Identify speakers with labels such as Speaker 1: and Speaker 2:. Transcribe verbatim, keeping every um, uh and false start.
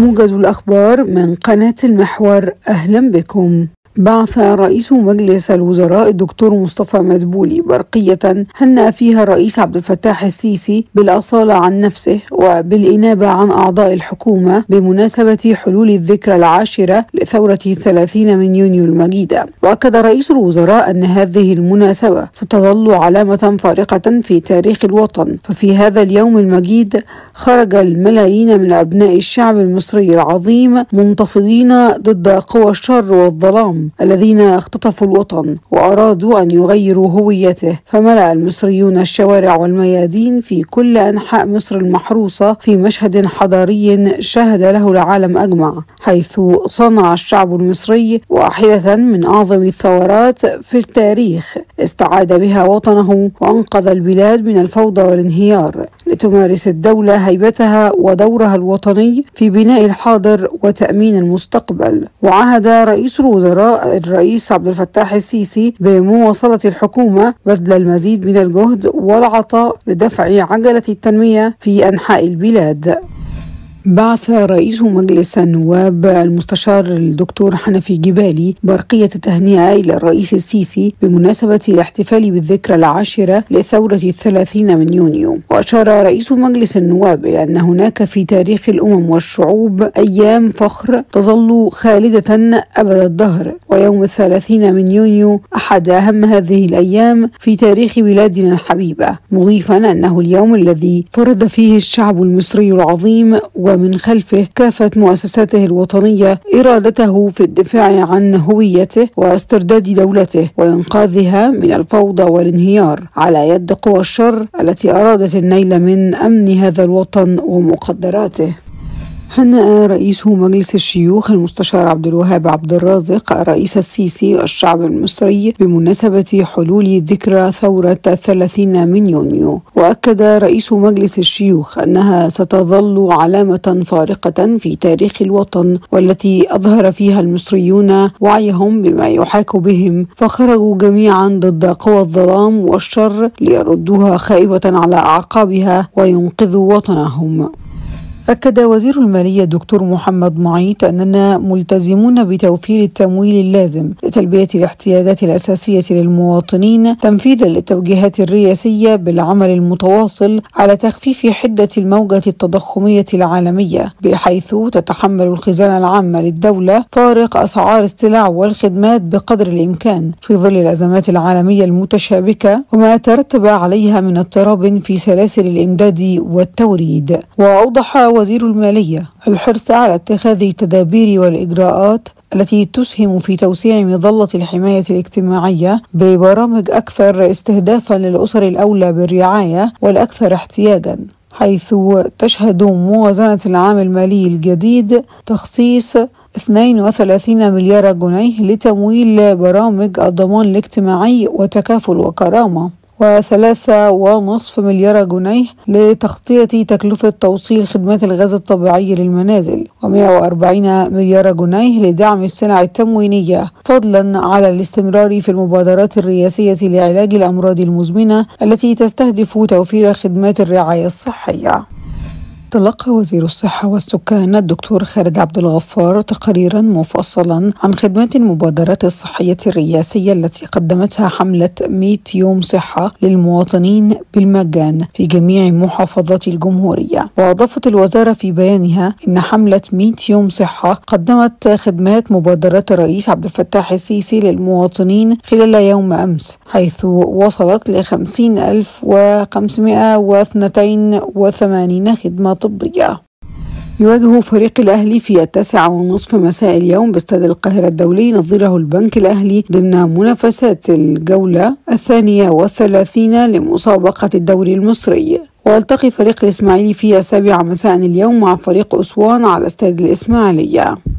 Speaker 1: موجز الأخبار من قناة المحور، أهلا بكم. بعث رئيس مجلس الوزراء الدكتور مصطفى مدبولي برقية هنأ فيها الرئيس عبد الفتاح السيسي بالأصالة عن نفسه وبالإنابة عن أعضاء الحكومة بمناسبة حلول الذكرى العاشرة لثورة الثلاثين من يونيو المجيدة. وأكد رئيس الوزراء أن هذه المناسبة ستظل علامة فارقة في تاريخ الوطن، ففي هذا اليوم المجيد خرج الملايين من أبناء الشعب المصري العظيم منتفضين ضد قوى الشر والظلام الذين اختطفوا الوطن وأرادوا أن يغيروا هويته، فملأ المصريون الشوارع والميادين في كل أنحاء مصر المحروسة في مشهد حضاري شهد له العالم أجمع، حيث صنع الشعب المصري واحدة من أعظم الثورات في التاريخ استعاد بها وطنه وأنقذ البلاد من الفوضى والانهيار، لتمارس الدولة هيبتها ودورها الوطني في بناء الحاضر وتأمين المستقبل. وعهد رئيس الوزراء الرئيس عبد الفتاح السيسي بمواصلة الحكومة بذل المزيد من الجهد والعطاء لدفع عجلة التنمية في أنحاء البلاد. بعث رئيس مجلس النواب المستشار الدكتور حنفي جبالي برقية تهنئة إلى الرئيس السيسي بمناسبة الاحتفال بالذكرى العاشرة لثورة الثلاثين من يونيو. وأشار رئيس مجلس النواب إلى أن هناك في تاريخ الأمم والشعوب أيام فخر تظل خالدة أبد الدهر، ويوم الثلاثين من يونيو أحد أهم هذه الأيام في تاريخ بلادنا الحبيبة، مضيفا أنه اليوم الذي فرض فيه الشعب المصري العظيم ومن خلفه كافة مؤسساته الوطنية إرادته في الدفاع عن هويته واسترداد دولته وإنقاذها من الفوضى والانهيار على يد قوى الشر التي أرادت النيل من أمن هذا الوطن ومقدراته. هنأ رئيس مجلس الشيوخ المستشار عبد الوهاب عبد الرازق الرئيس السيسي والشعب المصري بمناسبة حلول ذكرى ثورة الثلاثين من يونيو. وأكد رئيس مجلس الشيوخ أنها ستظل علامة فارقة في تاريخ الوطن، والتي أظهر فيها المصريون وعيهم بما يحاك بهم، فخرجوا جميعا ضد قوى الظلام والشر ليردوها خائبة على أعقابها وينقذوا وطنهم. أكد وزير المالية الدكتور محمد معيط أننا ملتزمون بتوفير التمويل اللازم لتلبية الاحتياجات الأساسية للمواطنين تنفيذا للتوجيهات الرئاسية بالعمل المتواصل على تخفيف حدة الموجة التضخمية العالمية، بحيث تتحمل الخزانة العامة للدولة فارق أسعار السلع والخدمات بقدر الإمكان في ظل الأزمات العالمية المتشابكة وما ترتب عليها من اضطراب في سلاسل الإمداد والتوريد. وأوضح وزير المالية الحرص على اتخاذ التدابير والإجراءات التي تسهم في توسيع مظلة الحماية الاجتماعية ببرامج أكثر استهدافا للأسر الأولى بالرعاية والأكثر احتياجا، حيث تشهد موازنة العام المالي الجديد تخصيص اثنين وثلاثين مليار جنيه لتمويل برامج الضمان الاجتماعي وتكافل وكرامة، وثلاثة ونصف مليار جنيه لتغطية تكلفة توصيل خدمات الغاز الطبيعي للمنازل، ومئة وأربعين مليار جنيه لدعم السلع التموينية، فضلا على الاستمرار في المبادرات الرئاسية لعلاج الأمراض المزمنة التي تستهدف توفير خدمات الرعاية الصحية. تلقى وزير الصحة والسكان الدكتور خالد عبد الغفار تقريرا مفصلا عن خدمات المبادرات الصحية الرئاسية التي قدمتها حملة مئة يوم صحة للمواطنين بالمجان في جميع محافظات الجمهورية. وأضافت الوزارة في بيانها إن حملة مئة يوم صحة قدمت خدمات مبادرات الرئيس عبد الفتاح السيسي للمواطنين خلال يوم أمس، حيث وصلت لخمسين ألف وخمسمائة واثنين وثمانين خدمة طبية. يواجه فريق الأهلي في التاسعة والنصف مساء اليوم باستاد القاهرة الدولي نظيره البنك الأهلي ضمن منافسات الجولة الثانية والثلاثين لمسابقة الدوري المصري. ويلتقي فريق الإسماعيلي في السابعة مساء اليوم مع فريق أسوان على استاد الإسماعيلية.